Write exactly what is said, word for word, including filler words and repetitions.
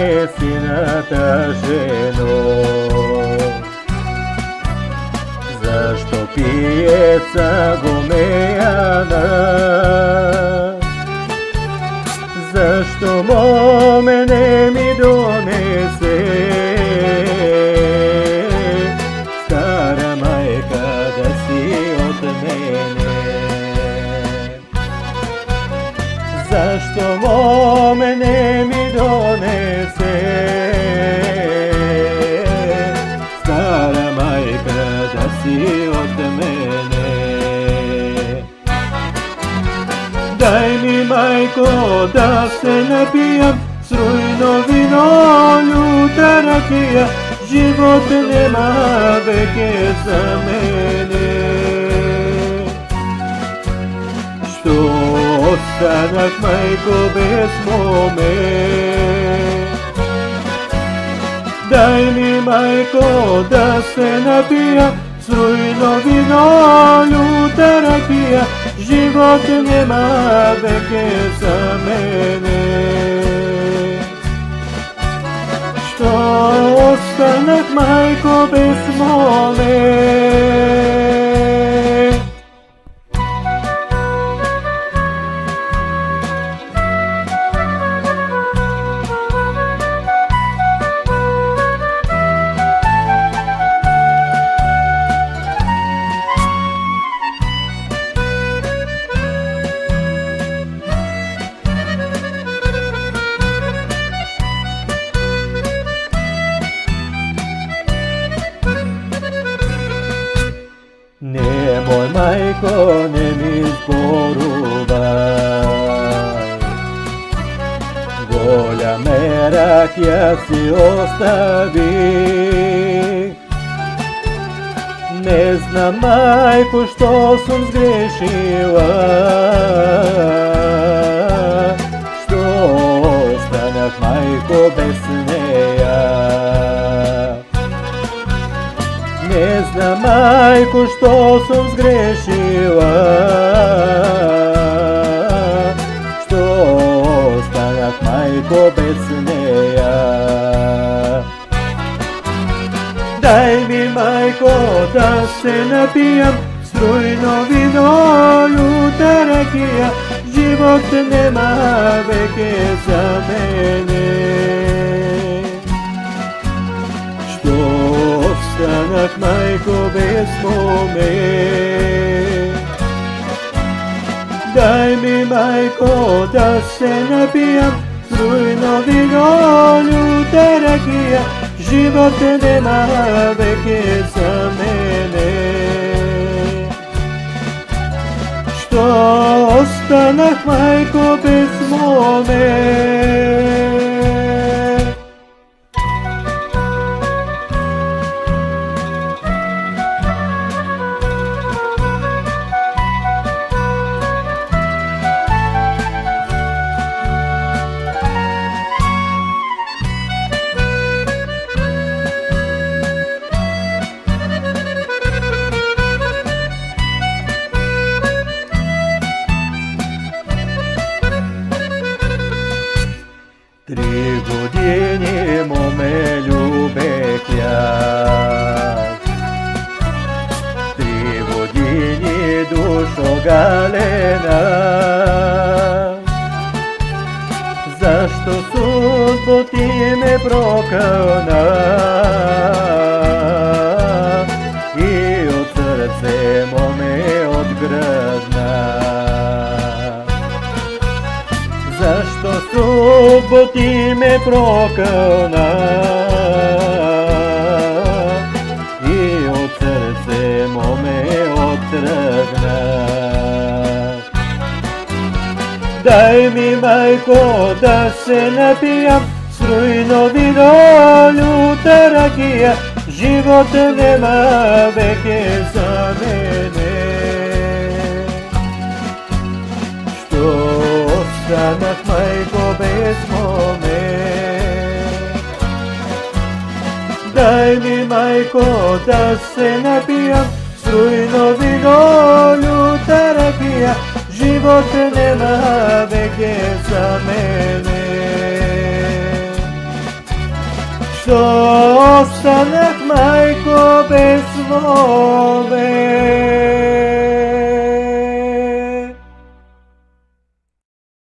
несината жено? Защо пиеца гомеяна? Защо моме не ми донесе? Стара майка да си от мене. Защо моме не ми донесе? Стара майка да си от мене. Дай ми, майко, да се напия с руйно вино, люта ракия, живот нема веке за мене. Що останах, майко, без моме? Дай ми, майко, да се напия с руйно вино, люта ракия, живот нема веке за мене. Що останах, майко, без моме? Nemoj, majko, ne mi zboruvaj, volja merak ja si ostavi. Ne znam, majko, što sam zgrešila, što ostanak, majko, bez neja. Ne znam, majko, što sam zgrešila, što ostanak, majko, bez neja. Daj mi, majko, da se napijam s rujno vino, ljuta rakija, život nema veke za mene. Ostanak, majko, bez mome. Daj mi, majko, da se napijam s rujno vino, ljuta rakija, život nema veke za mene. Što ostanak, majko, bez mome? Tri godine mome ljubek ja, tri godine dušo galena. Zašto sudbo ti me prokona i od srce mome odgradna? Zašto sudbo ti me prokona i od srce mome odtrgna? Daj mi, majko, da se napijam s rujno vino, ljuta rakija, život nema veke za mene. Što ostanak, majko, bez mome? Daj mi, majko, da se napijam s rujno vino, ljuta rakija, život nema veke za mene. Защо останах, майко, без воля?